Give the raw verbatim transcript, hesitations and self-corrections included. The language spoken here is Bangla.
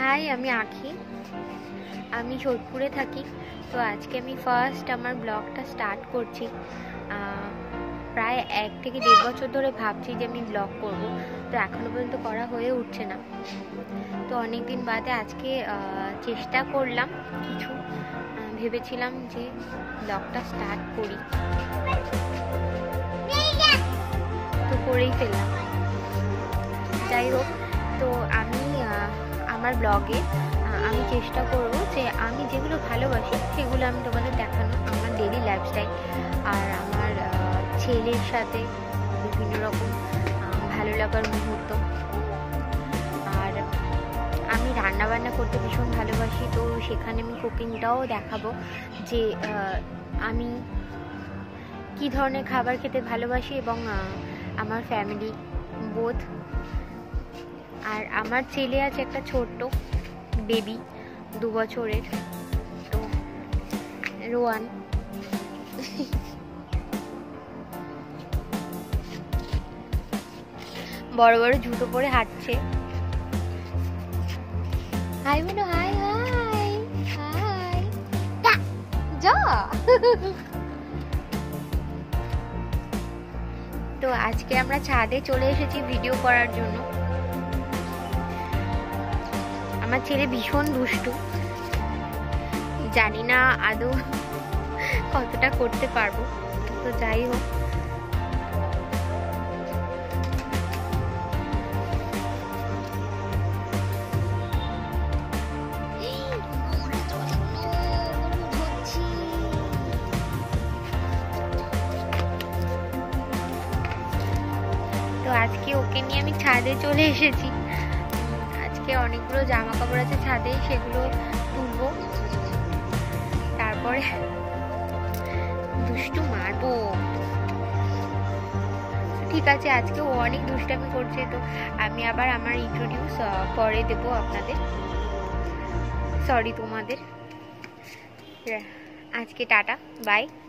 হাই, আমি আখি, আমি যোধপুরে থাকি। তো আজকে আমি ফার্স্ট আমার ব্লগটা স্টার্ট করছি। প্রায় এক থেকে দেড় বছর ধরে ভাবছি যে আমি ব্লগ করব, তো এখনও পর্যন্ত করা হয়ে উঠছে না। তো অনেক দিন বাদে আজকে চেষ্টা করলাম, কিছু ভেবেছিলাম যে ব্লগটা স্টার্ট করি, তো করেই ফেললাম। যাই হোক, তো আমি আমার ব্লগে আমি চেষ্টা করব যে আমি যেগুলো ভালোবাসি সেগুলো আমি তোমাদের দেখানো, আমার ডেইলি লাইফস্টাইল আর আমার ছেলের সাথে বিভিন্ন রকম ভালো লাগার মুহূর্ত। আর আমি রান্না বান্না করতে ভীষণ ভালোবাসি, তো সেখানে আমি কুকিংটাও দেখাবো যে আমি কী ধরনের খাবার খেতে ভালোবাসি এবং আমার ফ্যামিলি বোধ। আর আমার ছেলে আছে একটা ছোট্ট বেবি, দু বছরের, তো রোয়ান। বড় বড় জুতো পরে হাঁটছে। হাই বলো, হাই হাই হাই যা। তো আজকে আমরা ছাদে চলে এসেছি ভিডিও করার জন্য। আমার ছেলে ভীষণ দুষ্টু, জানি না আদৌ কতটা করতে পারবো, তো যাই হোক। তো আজকে ওকে নিয়ে আমি ছাদে চলে এসেছি। আজকে অনেকগুলো জামা কাপড় আছে ছাদে, সেগুলো তুলবো, তারপরে দুষ্টু মারবো। ঠিক আছে, আজকে ও অনেক দুষ্টামি করছে, তো আমি আবার আমার ইন্ট্রোডিউস পরে দেবো আপনাদের, সরি তোমাদের। আজকে টাটা, বাই।